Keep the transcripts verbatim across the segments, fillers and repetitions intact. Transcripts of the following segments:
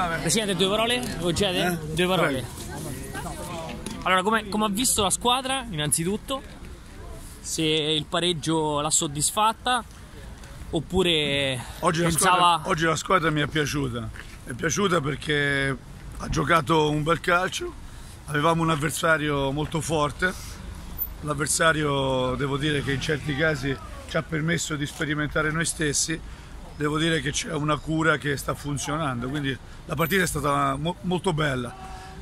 Presidente, due parole? Concede? Eh? Due parole. Allora, come, come ha visto la squadra, innanzitutto? Se il pareggio l'ha soddisfatta oppure oggi pensava... La squadra, oggi la squadra mi è piaciuta. Mi è piaciuta perché ha giocato un bel calcio, avevamo un avversario molto forte. L'avversario, devo dire che in certi casi ci ha permesso di sperimentare noi stessi. Devo dire che c'è una cura che sta funzionando, quindi la partita è stata mo molto bella.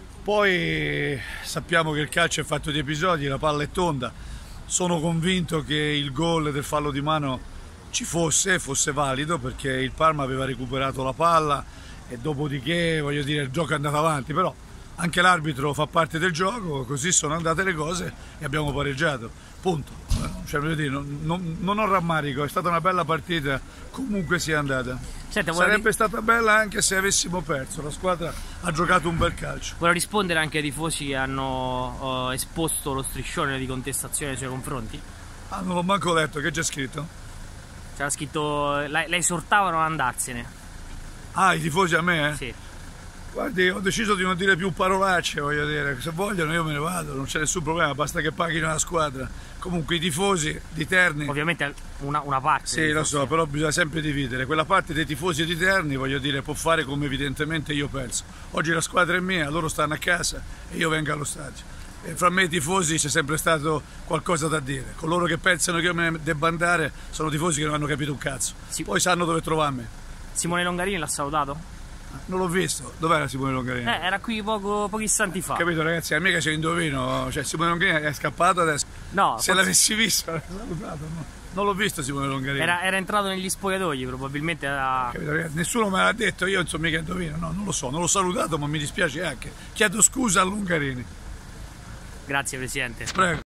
Poi sappiamo che il calcio è fatto di episodi, la palla è tonda. Sono convinto che il gol del fallo di mano ci fosse, fosse valido, perché il Parma aveva recuperato la palla e dopodiché, voglio dire, il gioco è andato avanti, però anche l'arbitro fa parte del gioco, così sono andate le cose e abbiamo pareggiato, punto. Cioè, voglio dire, non, non, non ho rammarico, è stata una bella partita, comunque sia andata. Senta, sarebbe ri... stata bella anche se avessimo perso, la squadra ha giocato un bel calcio. Vuole rispondere anche ai tifosi che hanno uh, esposto lo striscione di contestazione nei suoi confronti? Ah, non l'ho manco letto, che c'è scritto? C'era scritto, la, la esortavano ad andarsene. Ah, i tifosi a me? Eh? Sì. Guardi, ho deciso di non dire più parolacce, voglio dire, se vogliono io me ne vado, non c'è nessun problema, basta che paghino la squadra. Comunque i tifosi di Terni... Ovviamente una, una parte. Sì, lo so, però bisogna sempre dividere. Quella parte dei tifosi di Terni, voglio dire, può fare come evidentemente io penso. Oggi la squadra è mia, loro stanno a casa e io vengo allo stadio. E fra me e i tifosi c'è sempre stato qualcosa da dire. Coloro che pensano che io me ne debba andare sono tifosi che non hanno capito un cazzo. Sì. Poi sanno dove trovarmi. Simone Longarini l'ha salutato? Non l'ho visto. Dov'era Simone Longarini? Eh, era qui poco, pochi istanti fa. Capito, ragazzi? A me che c'è indovino. Cioè, Simone Longarini è scappato adesso. No. Se forse... l'avessi visto, l'avrei salutato. No. Non l'ho visto Simone Longarini. Era, era entrato negli spogliatoi, probabilmente era... Capito, ragazzi? Nessuno me l'ha detto, io non so mica indovino. No, non lo so, non l'ho salutato, ma mi dispiace anche. Chiedo scusa a Longarini. Grazie, Presidente. Prego.